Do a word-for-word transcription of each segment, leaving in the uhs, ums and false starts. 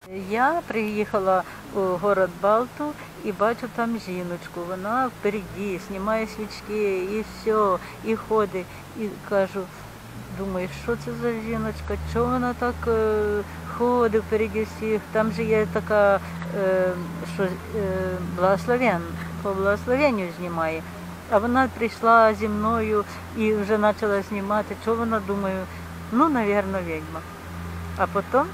Я приїхала у город Балту і бачу там жіночку. Вона впереді, знімає свічки і все, і ходить. І кажу, думаю, що це за жіночка, чого вона так е, ходить впереді всіх. Там же є така, е, що е, благословен, по благословенню знімає. А вона прийшла зі мною і вже почала знімати. Чого вона, думаю, ну, мабуть, відьма. А потім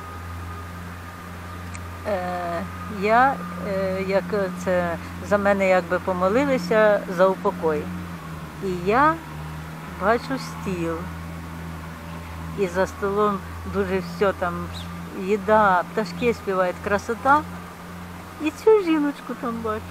Е, я, е, як це, за мене якби помолилися за упокой. І я бачу стіл. І за столом дуже все там, їда, пташки співають, красота. І цю жіночку там бачу.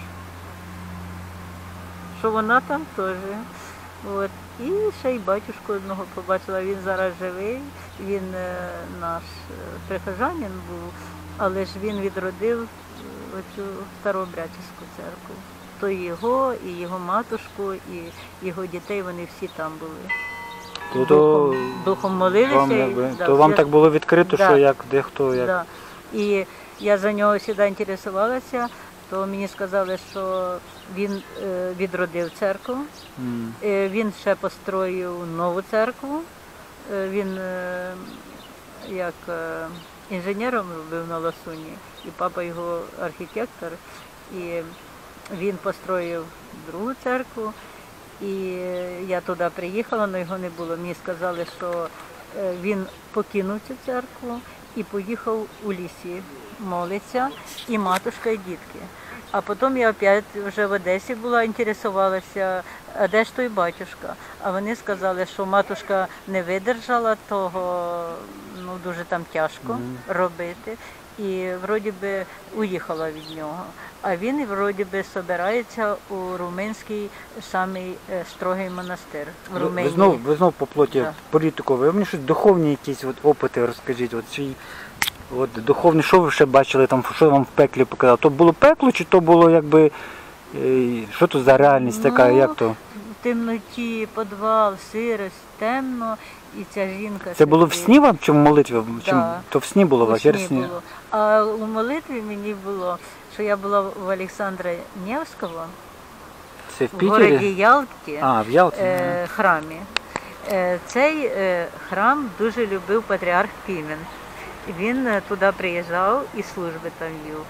Що вона там теж. От. І ще й батюшку одного побачила, він зараз живий, він е, наш прихожанин був. Але ж він відродив оцю старообрядчівську церкву. То його, і його матушку, і його дітей, вони всі там були. То, духом, духом молилися. Вам, якби, і, да, то вам все, так було відкрито, да, що як дехто, як... Да. І я за нього завжди інтересувалася, то мені сказали, що він е, відродив церкву, Mm. е, він ще построїв нову церкву, е, він е, як... Е, інженером робив на Ласуні, і папа його архітектор, і він построїв другу церкву, і я туди приїхала, але його не було. Мені сказали, що він покинув цю церкву і поїхав у лісі, молиться, і матушка, і дітки. А потім я опять вже в Одесі була, інтересувалася, а де ж той батюшка? А вони сказали, що матушка не видержала того, ну дуже там тяжко mm. робити. І вроді би уїхала від нього. А він вроді би збирається у румунський самий строгий монастир в Румунії. Ви знов, ви знов по плоті да. політику. Ви мені щось духовні якісь от опити розкажіть. От, чи, от духовні, що ви ще бачили, там, що вам в пеклі показало? То було пекло, чи то було якби, що то за реальність така, ну, як то? В темноті, підвал, сирость, темно. І ця жінка... Це було в сні вам, чи в молитві? Да. Чи, то в сні було у вас? У сні було. А у молитві мені було, що я була в Олександра Невського, Це в в Пітері? городі Ялті, а, в Ялті. Е, храмі. Е, цей е, храм дуже любив патріарх Пімен. Він е, туди приїжджав і служби там вів.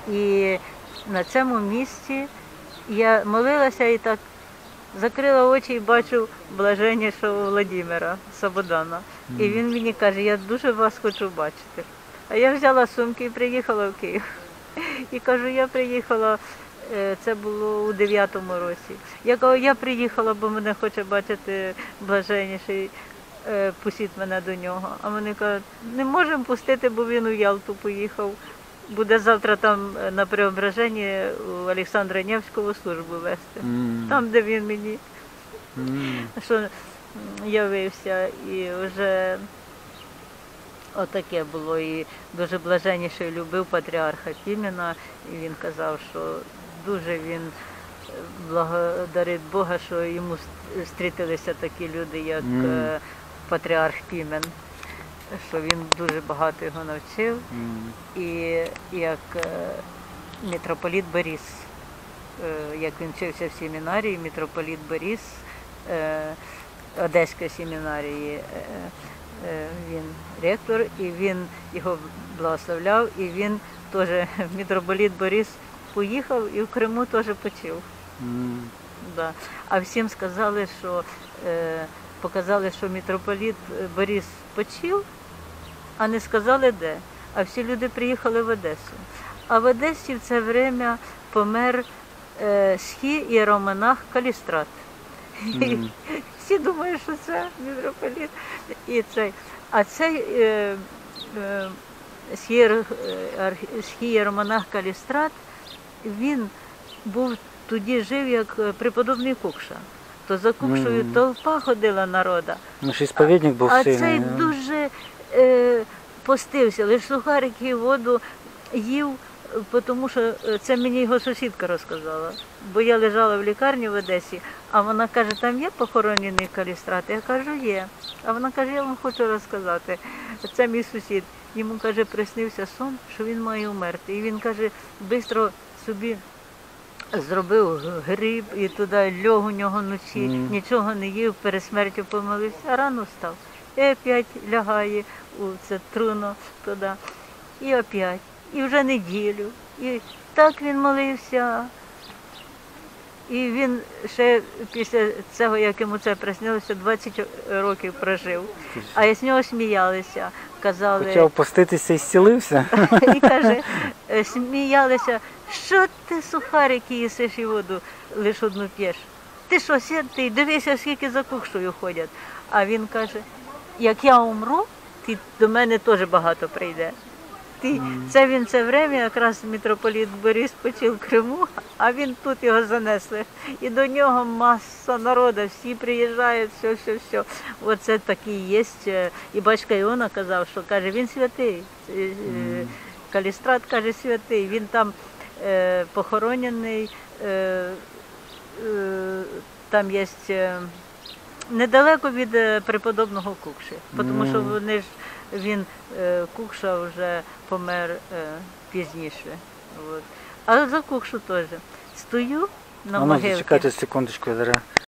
І на цьому місці я молилася і так закрила очі і бачу блаженнішого Володимира Сабодана. Mm. І він мені каже, я дуже вас хочу бачити. А я взяла сумки і приїхала в Київ. І кажу, я приїхала, це було у дев'ятому році. Я кажу, я приїхала, бо мене хоче бачити блаженніший, пустіть мене до нього. А вони кажуть, не можемо пустити, бо він у Ялту поїхав. Буде завтра там на Преображенні у Олександра Невського службу вести. Mm. Там, де він мені mm. що явився. І вже отаке було. І дуже блаженніше любив патріарха Пімена. І він казав, що дуже він благодарить Бога, що йому зустрілися такі люди, як mm. патріарх Пімен. Що він дуже багато його навчив, mm. і як е, митрополіт Борис, е, як він вчився в семінарії, митрополіт Борис, е, Одеської семінарії, е, е, він ректор, і він його благословляв, і він теж, митрополіт Борис, поїхав і в Криму теж почив. Mm. Да. А всім сказали, що е, показали, що митрополіт Борис почив, а не сказали де. А всі люди приїхали в Одесу. А в Одесі в це время помер е, схі іеромонах Калістрат. Mm. Всі думають, що це митрополіт. І цей. А цей е, е, схі іеромонах Калістрат, він був тоді жив як преподобний Кукша. То за Кукшою mm. толпа ходила народа. Ну, ж сповідник був а, сильний. А цей дуже е, постився, лише сухарики і воду їв, тому що це мені його сусідка розказала. Бо я лежала в лікарні в Одесі, а вона каже, там є похоронений Калістрат? Я кажу, є. А вона каже, я вам хочу розказати. Це мій сусід. йому, каже, приснився сон, що він має вмерти. І він, каже, швидко собі зробив гриб і туди льох у нього вночі, Мгм. нічого не їв, перед смертю помолився, а рано встав. І опять лягає у це труно туди. І опять. І вже неділю. І так він молився. І він ще після цього, як йому це приснилося, двадцять років прожив. А з нього сміялися, казали, Почав поститися і зцілився. і каже, е, сміялися, що ти сухарики їсиш і воду лише одну п'єш. Ти що, святий, дивися, скільки за кукшою ходять. А він каже, як я умру, ти до мене теж багато прийде. Ти, це він це время, якраз митрополіт Борис почив в Криму, а він тут його занесли. І до нього маса народу, всі приїжджають, все, все, все. Оце такий є. І батько Іона казав, що каже, він святий. Е, е, Калістрат, каже, святий. Він там е, похоронений, е, е, там є е, недалеко від е, преподобного Кукши, тому що вони ж він е, Кукша вже помер е, пізніше. От. А за Кукшу теж. Стою на А ну, могилці. зачекайте секундочку, зараз.